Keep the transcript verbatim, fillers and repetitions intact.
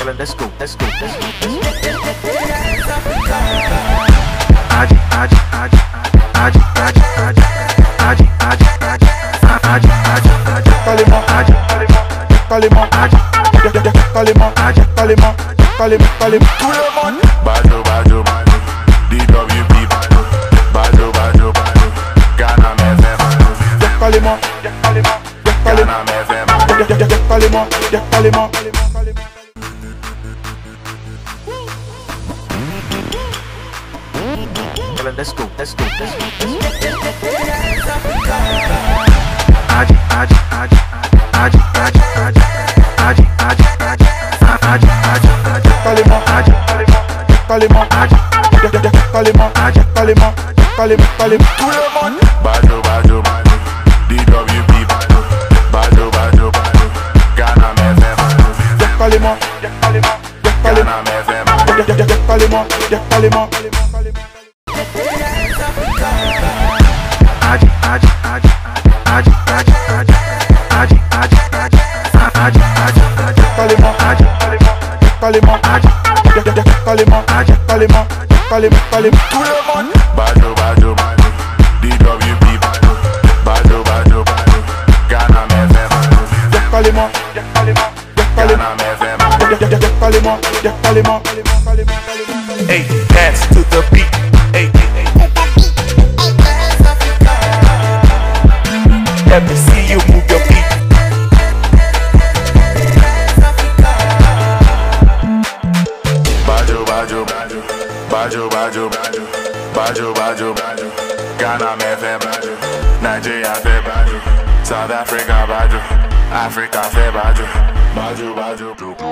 Let's go, let's go, let's go. Adi, adi, adi, adi, adi, adi, adi, adi, adi, adi, adi, adi, Kalima, adi, kalima, adi, kalima, adi, kalima, kalima, kalima. Tout le monde. Bajo, bajo, bajo, D W P bajo, bajo, bajo, bajo, Ghana M F M, Kalima, kalima, kalima, Ghana M F M. kalima, kalima. let's go, let's go, let's go. Adi, adi, adi, adi, adi, adi, adi, adi, adi, adi, adi, adi, Kalima, adi, kalima, adi, kalima, adi, kalima, kalima, kalima. Tout le monde. Bajo, bajo, bajo, D W P bajo, bajo, bajo, bajo, Ghana M F M, Kalima, kalima, Ghana M F M. kalima, kalima. Adi, adi, adi, adi, adi, adi, adi, adi, adi, adi, adi, adi, Kalima, adi, kalima, adi, kalima, adi, kalima, kalima, kalima. Tout le monde. Bajo, bajo, bajo, D W P bajo, bajo, bajo, bajo, Ghana M F M, Kalima, kalima, Ghana M F M. kalima, kalima. Hey, dance to the beat. Hey, let me see you move your feet. Bajo, bajo, bajo, bajo, bajo, bajo, bajo, bajo, bajo, Ghana M F M, bajo, Nigeria fe bajo, South Africa bajo, Africa fe bajo, bajo, bajo.